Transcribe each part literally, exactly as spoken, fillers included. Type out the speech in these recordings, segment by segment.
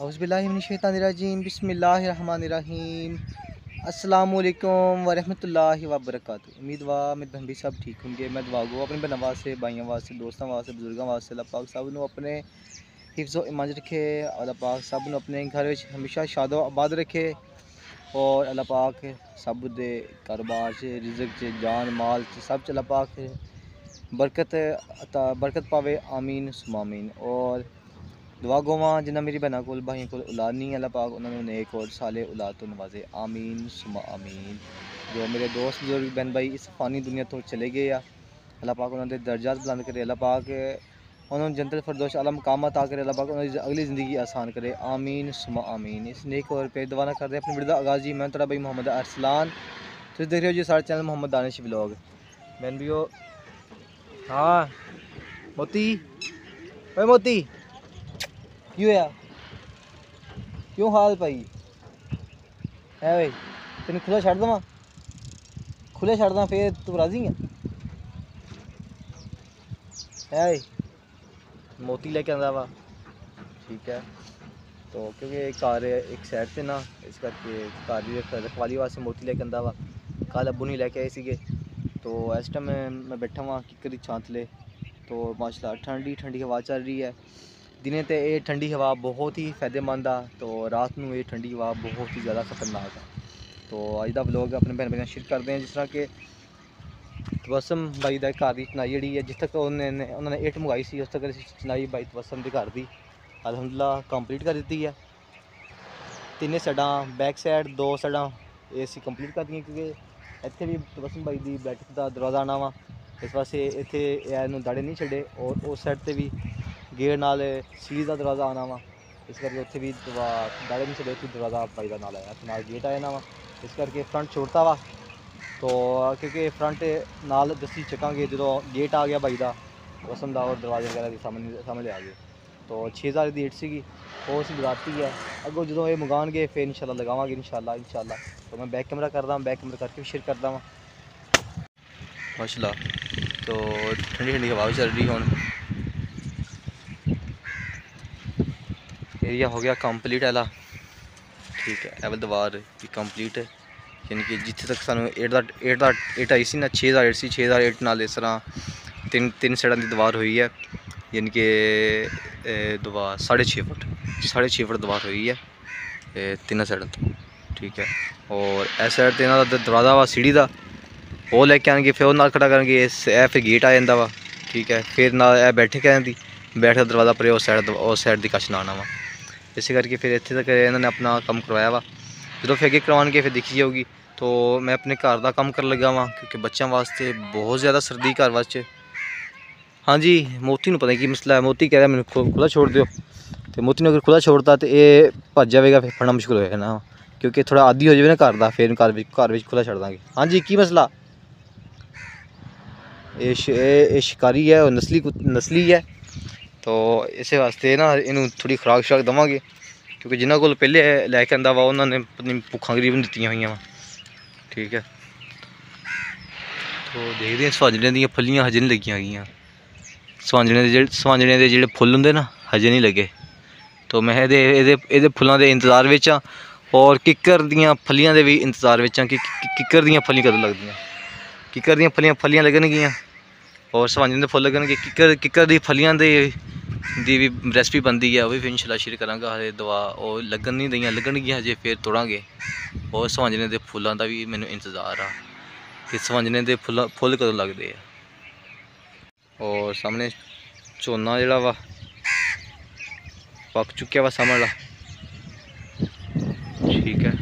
औज़ुबिल्लाहिमिनश्शैतानिर्रजीम बिस्मिल्लाहिर्रहमानिर्रहीम अस्सलामुअलैकुम वरहमतुल्लाहि वबरकातुहू। उम्मीद वा मेरे बहन भी सब ठीक होंगे। मैं दुआ गो अपने बहनों वास्ते, भाइयों वास्ते, दोस्तों वास्ते, बुजुर्गों वास्ते अल्लाह पाक सब नू अपने हिफ्ज़ व ईमान रखे। अल्लाह पाक सब नू अपने घर में हमेशा शादो आबाद रखे और अल्लाह पाक सब दे कारोबार च, रिज़्क़ च, जान माल च सब च अल्लाह पाक बरकत अता बरकत पावे। आमीन सुम्मा आमीन। और दुआ गोवा जिन्ना मेरी बहना को भाइयों को औलाद नहीं अल्लाह पाक उन्होंने नेक और साले औलाद तो नवाजे। आमीन सुम्मा आमीन। जो मेरे दोस्त बुजुर्ग बहन भाई इस फ़ानी दुनिया तो चले गए आ, अल्लाह पाक उन्होंने दर्जात बुलंद करे। अल्लाह पाक उन्होंने जन्नतुल फिरदौस आला मकाम अता करे। अल्लाह पाक उन्होंने अगली ज़िंदगी आसान करे। आमीन सुम्मा आमीन। इस नेक और पे दुआ ना कर दे अपनी वीडियो आगाज़ जी। मैं थोड़ा भाई मोहम्मद अरसलान, तो देख रहे हो जी सारे चैनल मोहम्मद दानिश व्लॉग। बहन भी हो हाँ मोती भाई मोती क्यों है क्यों हाल भाई है भाई तेन खुला छड़ देव खुले छड़ दा फिर तू राजी है भाई मोती लेके आंदा वा। ठीक है तो क्योंकि घर एक साइड से ना इस करके घर की रखवाली वास्ते मोती लेके आंदा वा। कल अब्बू नहीं लेके आए सीगे तो इस टाइम मैं बैठा वहाँ किकर की छां थले। तो माशाल्लाह ठंडी ठंडी हवा चल रही है। दिने तो ये ठंडी हवा बहुत ही फायदेमंद आ, तो रात में ये ठंडी हवा बहुत ही ज़्यादा खतरनाक है। तो अज का व्लॉग अपने भैन भाई शेयर करते हैं। जिस तरह के तबस्सुम भाई का घर की चनाई जी है, जिस तक उन्होंने उन्होंने इट मंगाई सी उस तक चनाई भाई तबस्सुम के घर की अलहमदुलिल्लाह कंप्लीट कर दी है। तीन साइडा बैक साइड दो साइडा ए सी कंप्लीट कर दी, क्योंकि इतने भी तबस्सुम भाई की बैठक का दरवाज़ा आना वा, इस वास्ते इतने दाड़े नहीं छड़े। और उस साइड से भी गेट नाल सील का दरवाज़ा आना वा, इस करके उत्थे भी दाड़े नहीं छड़े, उत्थे दरवाज़ा भाई का नाल आया नाल गेट आया ना वा। इस करके फ्रंट छोड़ता वा, तो क्योंकि फ्रंट नाल दसी चकांगे जो गेट आ गया भाई का तबस्सुम का और दरवाजे वगैरह के सामने सामने आ गए। तो छे हज़ार की ईट सी वो असी लगाती है। अगों जो ये मंगाएंगे फिर इंशाल्लाह लगावांगे इंशाल्लाह इंशाल्लाह। तो मैं बैक कैमरा करदा बैक कैमरा करके भी शेयर करदा वहाँ माशाल्लाह। तो ठंडी ठंडी हवा भी चल रही है। एरिया हो गया कंप्लीट आला। ठीक है एवल दीवार भी कंप्लीट है, यानी कि जिथे तक सानू at the at the eight आई सी ना छे हज़ार एट सी छे हज़ार एट नाल इस तरह तीन तीन साइडों की दीवार हुई है, यानी कि दीवार साढ़े छे फुट साढ़े छे फुट दीवार हुई है तीनों साइडों तो। ठीक है और इस साइड तो इन्हों दरवाज़ा वा सीढ़ी का वो लैके आएंगे, फिर वो खड़ा करेंगे ए फिर गेट आ जाता वा। ठीक है फिर ना ए बैठे कह दी बैठ का दरवाज़ा पर उस साइड उस साइड की कश ना आना वा। इस करके फिर इतने तक इन्होंने अपना काम करवाया वा। जो फिर अगे करवाएंगे फिर देखी जाऊगी। तो मैं अपने घर का काम कर लगा वहाँ, क्योंकि बच्चों वास्ते बहुत ज़्यादा सर्दी घर वास्ते। हाँ जी मोती नूं पता की मसला है, मोती कह रहा है मैंने खुला छोड़ दो, तो मोती ने अगर खुला छोड़ता तो ये भज जाएगा, फिर फड़ना मुश्किल होएगा ना, क्योंकि थोड़ा आदि हो जाए ना घर का फिर घर घर खुला छड़ देंगे। हाँ जी की मसला ये शिकारी है और नस्ली नस्ली है, तो इस वास्ते ना इनू थोड़ी खुराक शुराक देवांगे, क्योंकि जिन्होंने को पहले लैके आंदा वा उन्होंने पता भुखा करीबन दित्तियां हुई वा। ठीक है तो देखते हैं स्वांजड़े दी फलियां हजे नहीं लगियां गई, स्वांजड़े के स्वांजड़े के जोड़े फुल होंगे ना हजे नहीं लगे। तो मैं ये फुलों के इंतजार में हाँ और किकर दियाँ फलियां के भी इंतजार में हाँ कि किकर दियाँ फलियां कदों लगदियां। किकर दियाँ फलियां फलियां लगनगियां और स्वांजड़े के फुल लगन किकर किकर दी फलियां दे दी भी रेसिपी बनती है, वो भी इंशाल्लाह शेयर करांगा। हजे दवा वो लगन नहीं दी लगनगियां हजे फिर तोड़ांगे। और स्वांजड़े के फुलों का भी मैनू इंतजार आ कि स्वांजड़े के फुल फुल कदों लगते हैं। और सामने झोना जोड़ा वा पक चुकिया वा सामने ला। ठीक है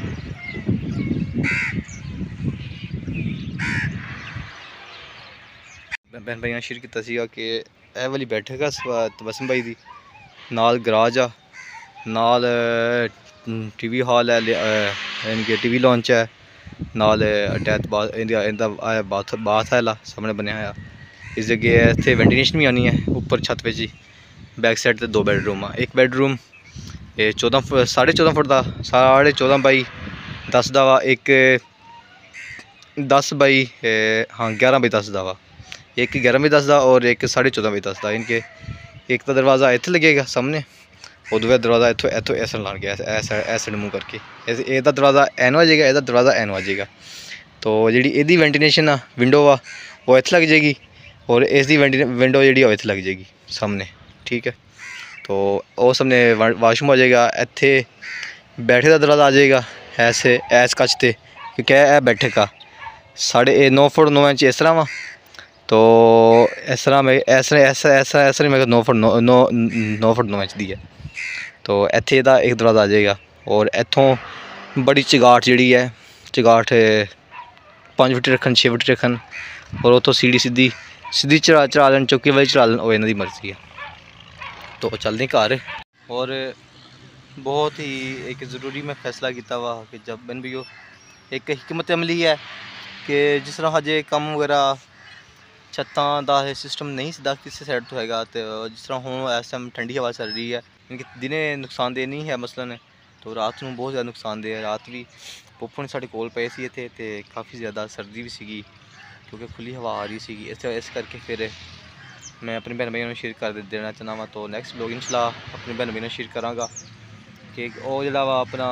बहन भाई शेयर किया कि यह वाली बैठक है तबस्सुम भाई की, नाल गराज आ नाल टी वी हॉल है, यानी कि टी वी लॉन्च है, नाल अटैच बाथ बाथ है सामने बनया है। इस जगह इतने वेंटिलेशन भी आनी है ऊपर छत पे जी। बैक साइड से दो बैडरूम आ, एक बैडरूम ये चौदह फुट साढ़े चौदह फुट का साढ़े चौदह बाई दस का वा, एक दस बाई हाँ ग्यारह बाई दस का वा, एक ग्यारह बाई दस का और एक साढ़े चौदह बाई दस का। इनके एक तो दरवाज़ा इतने लगेगा सामने ਉਦੋਂ ਬਾਅਦ ਦਰਵਾਜ਼ਾ ਇੱਥੋਂ ਇੱਥੋਂ ਇਸ ਲੜ ਗਿਆ ਐਸ ਐਸ ਨੂੰ ਮੂੰਹ ਕਰਕੇ ਇਸ ਇਹਦਾ ਦਰਵਾਜ਼ਾ ਐਨ ਆ ਜਾਏਗਾ, ਇਹਦਾ ਦਰਵਾਜ਼ਾ ਐਨ ਆ ਜਾਏਗਾ। ਤੋ ਜਿਹੜੀ ਇਹਦੀ ਵੈਂਟੀਲੇਸ਼ਨ ਆ ਵਿੰਡੋ ਆ ਉਹ ਇੱਥੇ ਲੱਗ ਜਾਏਗੀ, ਔਰ ਇਸ ਦੀ ਵੈਂਟੀ ਵਿੰਡੋ ਜਿਹੜੀ ਉਹ ਇੱਥੇ ਲੱਗ ਜਾਏਗੀ ਸਾਹਮਣੇ, ठीक है। तो वो सामने वाशरूम आ जाएगा, इत्थे बैठे का दरवाज़ा आ जाएगा ऐसे ऐस कच ते, क्योंकि है बैठे का साढ़े नौ फुट नौ इंच इस तरह वा। तो इस तरह मैं ऐसा ऐसा ऐसा ऐसा मैं नौ फुट नौ नौ नौ फुट नौ इंच दी है। तो इत्थे दा एक दरवाज़ा आ जाएगा, और इत्थों बड़ी चगाट जी है, चगाट पाँच फुट रखन छे फुट रखन, और उतों सीढ़ी सीधी सीधी चढ़ा चढ़ा लेन, चौकी वाली चढ़ा लेन, वो इन्हों की मर्जी है। तो चलते घर, और बहुत ही एक ज़रूरी मैं फैसला किया वा कि जब बन भी हो एक हिकमत अमली है कि जिस तरह हजे कम वगैरह छत्तां दा सिस्टम नहीं सीधा किसी साइड तो हैगा, तो जिस तरह हूँ इस टाइम ठंडी हवा चल रही है, इनके दिने नुकसानदेह नहीं है मसलन, तो रात को बहुत ज़्यादा नुकसानदेह है। रात भी पुप्पो ने साढ़े कोल पे सी इत्थे, ते काफ़ी ज़्यादा सर्दी भी सी क्योंकि खुली हवा आ रही सी, इस इस करके फिर मैं अपनी भैन भाइयों शेयर कर देना चाहना वा। तो नैक्सट व्लॉग इंशाल्लाह अपनी भैन भाइयों शेयर कराँगा कि वो जड़ा वा अपना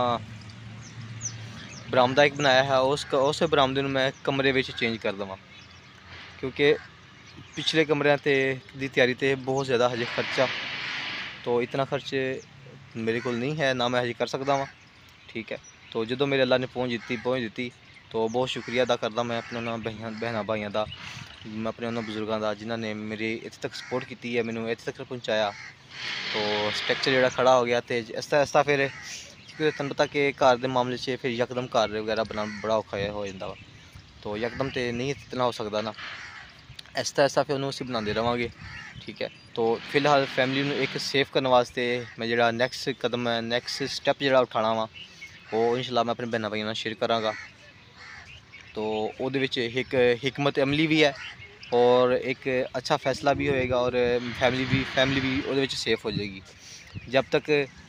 बरामदा एक बनाया है, उस उस बरामदे में मैं कमरे में चेंज कर देवां, क्योंकि पिछले कमरियां ते दी तैयारी ते बहुत ज़्यादा हजे खर्चा, तो इतना खर्च मेरे को नहीं है ना मैं हजे कर सकता वहाँ, ठीक है। तो जो मेरे अल्लाह ने पहुँच दी पहुँच दी तो बहुत शुक्रिया अदा करदा मैं अपने उन्होंने बहन बहना भाइयों का, मैं अपने उन्होंने बुजुर्गों का जिन्होंने मेरी इत्थे तक सपोर्ट की है, मैंने इत्थे तक पहुँचाया। तो स्ट्रक्चर जो खड़ा हो गया, तो आस्ता आस्ता फिर तुहानूं पता कि घर के मामले से फिर यकदम घर वगैरह बना बड़ा औखा हो जाता वा, तो यकदम तो नहीं इतना हो सकता ना, आस्ता आस्ता फिर उन्होंने असीं बनाते रहांगे, ठीक है। तो फिलहाल फैमिली एक सेफ करने वास्ते मैं जो नैक्सट कदम है नैक्सट स्टैप जो उठाना वा वो इंशाल्लाह मैं अपने बहनों भाइयों नाल शेयर करांगा। तो उहदे विच एक हिकमत अमली भी है, और एक अच्छा फैसला भी होएगा, और फैमिली भी फैमिली भी उहदे विच सेफ हो जाएगी। जब तक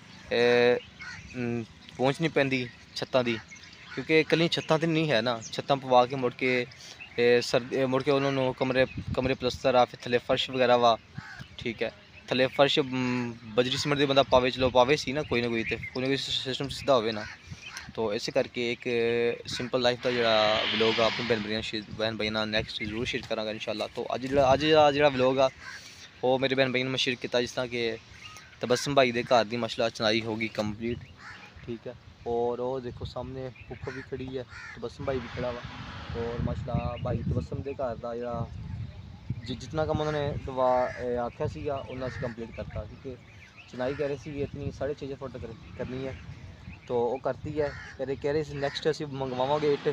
पहुँच नहीं पैंदी छत्तां दी, क्योंकि कली छत्तां तो नहीं है ना, छत्तां पवा के मुड़ के सर्दी मुड़ के उन्होंने कमरे कमरे प्लस्तर आ, फिर थले फर्श वगैरह वा, ठीक है। थले फर्श बजरी सीमेंट दे बंदा पावे, चलो पावे सी ना कोई ना कोई तो कोई ना कोई सिस्टम सीधा होवे ना। तो इस करके एक सिंपल लाइफ का जो व्लॉग आ अपनी बहन भाइयों बहन भाइयों नैक्सट जरूर शेयर करांगा इंशाल्लाह। तो अज जो अज जो व्लॉग आ वो मेरे बहन भाइयों ने मैं शेयर किया, जिस तरह कि तबस्सुम भाई के घर की माशाल्लाह चनाई होगी कंप्लीट, ठीक है। और वो देखो सामने पुप्पो भी खड़ी है, तबस्सुम भाई भी खड़ा वा, और माशाल्लाह भाई तबस्सुम के घर का जो जितना कम उन्होंने दवा आख्या सीगा उन्होंने असीं कंप्लीट करता, क्योंकि चनाई कह रहे सी इतनी साढ़े छे छे फुट करनी है, तो वो करती है। कह रहे कह रहे नैक्सट असीं मंगवावांगे इट,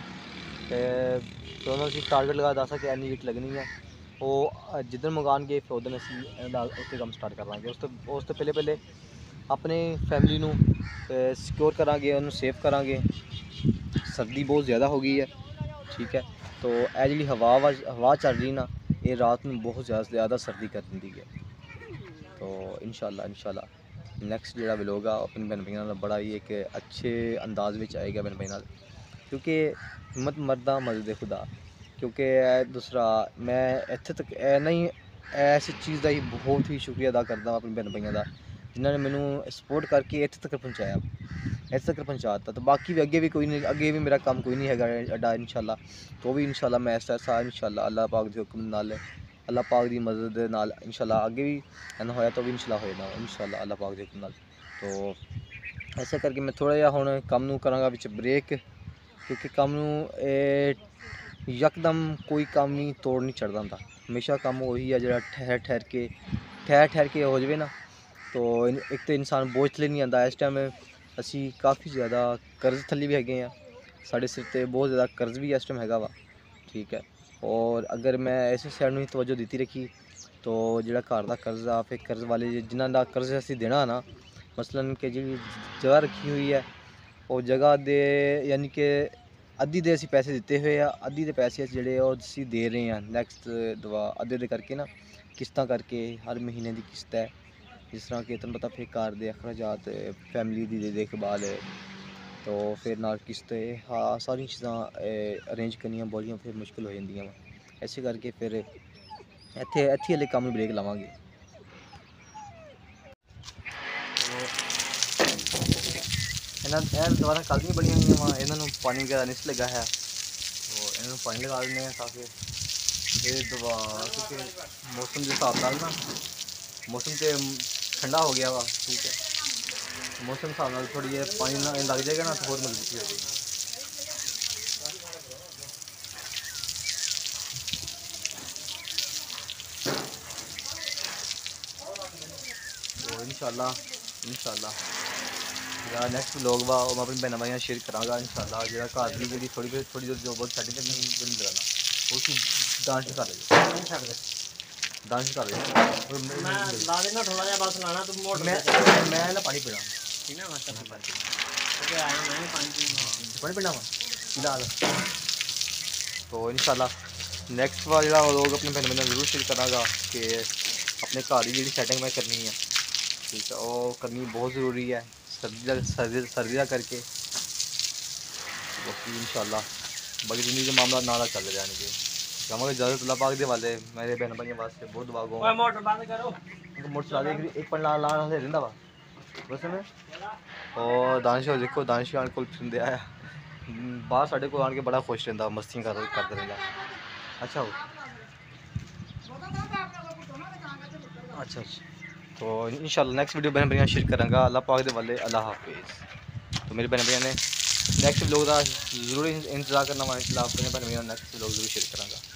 तो उन्होंने टारगेट लगा दसा कि इन्नी इट लगनी है, वो जिधर मंगान गए फिर उधर असीं उत्ते काम स्टार्ट कर लांगे। उस तो उस तो पहले पहले अपने फैमिली नूं सिक्योर करांगे, उन्होंने सेफ करांगे। सर्दी बहुत ज़्यादा हो गई है, ठीक है। तो यह जी हवा हवा चल रही ना, ये रात में बहुत ज़्यादा ज़्यादा सर्दी कर दी है। तो इंशाल्लाह इंशाल्लाह नैक्सट जो व्लॉग आ अपने बहन भाइयों बड़ा ही एक अच्छे अंदाज में आएगा बहन भाई, क्योंकि हिम्मत मरदा मदद खुदा, क्योंकि दूसरा मैं इत्थे तक नहीं ऐसी चीज़ का ही बहुत ही शुक्रिया अदा करता अपने बहन भाइयों का, जिन्होंने मैनू सपोर्ट करके इत्थे तक पहुँचाया, इत्थे तक पहुँचाता। तो बाकी भी अगे भी कोई नहीं, अगे भी मेरा काम कोई नहीं है अड्डा इंशाल्लाह, तो भी इंशाल्लाह मैं ऐसा ऐसा इंशाल्लाह अल्लाह पाक के हुक्म नाल अल्लाह पाक की मदद नाल इंशाल्लाह आगे भी इन्ना होया तो भी इंशाल्लाह होएगा इंशाल्लाह अल्लाह पाक के हुक्म नाल। तो ऐसा करके मैं थोड़ा जिहा हुण कम नूं करांगा विच ब्रेक, क्योंकि कम नूं यकदम कोई कम नहीं तोड़ नहीं चढ़दा हुंदा, हमेशा कम वही है जिहड़ा ठहर ठहर के ठहर ठहर के हो जाए ना, तो एक तो इंसान बोझ थले नहीं आंदा। इस टाइम असी काफ़ी ज़्यादा कर्ज थली भी हैगे हैं, साढ़े सिर ते बहुत ज़्यादा कर्ज भी इस टाइम हैगा वा, ठीक है। और अगर मैं इस साइड में तवज्जो दी रखी तो जो घर का कर्ज आ, फिर कर्ज वाले जिन्हों का कर्ज असी देना ना, मसलन कि जी जगह रखी हुई है वो जगह दे यानी कि अद्धी दे असी पैसे दिते हुए आ, अद्धी दे पैसे जोड़े असी दे रहे हैं नैक्सट दवा अद्धे दे करके ना किस्तां करके हर महीने की किस्त है, जिस तरह कि तुम पता फिर घर के अखराजात फैमिली की देखभाल, तो फिर ना किस्त हाँ सारी चीज़ां अरेंज करनियां बड़ियां फिर मुश्किल हो जांदियां वा, इस करके फिर इत्थे इत्थे हले कम ब्रेक लावांगे। ਇਹਨਾਂ ਇਹ ਦੁਬਾਰਾ ਕੱਲ੍ਹ ਦੀਆਂ ਬਣੀਆਂ ਹੋਈਆਂ ਵਾ, ਇਹਨਾਂ ਨੂੰ ਪਾਣੀ ਵਗੈਰਾ ਨਹੀਂ ਸੀ ਲੱਗਾ ਹੈ, तो ਇਹਨਾਂ ਨੂੰ ਪਾਣੀ ਲਗਾ ਦਿੰਦੇ ਹਾਂ ਤਾਂ ਕਿ ਇਹ ਦਵਾ, ਕਿਉਂਕਿ ਮੌਸਮ ਦੇ ਹਿਸਾਬ ਨਾਲ ਨਾ ਮੌਸਮ ਤੇ ਠੰਡਾ ਹੋ ਗਿਆ ਵਾ, ਠੀਕ ਹੈ, मौसम हिसाब नाल थोड़ी ये पानी ना लग जाएगा ना तो और मजबूती हो जाएगी। तो इंशाल्लाह इंशाल्लाह जो नैक्सट व्लॉग वा मैं अपनी भैन भाइयों शेयर करांगा इंशाल्लाह। जो घर की जी थोड़ी थोड़ी जो बहुत सेटिंग करनी लगाना उसकी डांस कर ले डांस कर ले मैं ला देना थोड़ा जिहा बस लाना तो मोड़ मैं मैं ना पानी पीना पीना मास्टर पानी ओके आया मैं पानी पीना पानी पीना फिलहाल। तो इंशाल्लाह नैक्सट बार जो लोग अपने भैन भाइयों जरूर शेयर करांगा कि अपने घर की जी सेटिंग मैं करनी है, ठीक है, वो करनी बहुत ज़रूरी है सर्दी का सर्दी सर्दी का करके। बाकी इंशाल्लाह बाकी जिंदगी के मामला नाला चल रहे हैं जाऊँगा इजाज़त अल्लाह पाक दे वाले मेरे बहन भाइयों वास्ते बहुत दुआ गो मोटर बंद करो मोटर चला दे एक पन ला ला से रहिंदा वा बस में। और दानिश देखो दानिश आन को सुनते आया बाहर साढ़े को आन के बड़ा खुश रहता मस्तियाँ कर करता रहता। अच्छा हो अच्छा अच्छा तो इंशाल्लाह नेक्स्ट वीडियो बहन भैया शेयर करांगा अल्लाह पाक दे वाले अल्लाह हाफिज़। तो मेरे बहन भैया ने नेक्स्ट व्लॉग का जरूर इंतजार करना वा इंशाल्लाह अपने बहन भैया नेक्स्ट व्लॉग जरूर शेयर करांगा।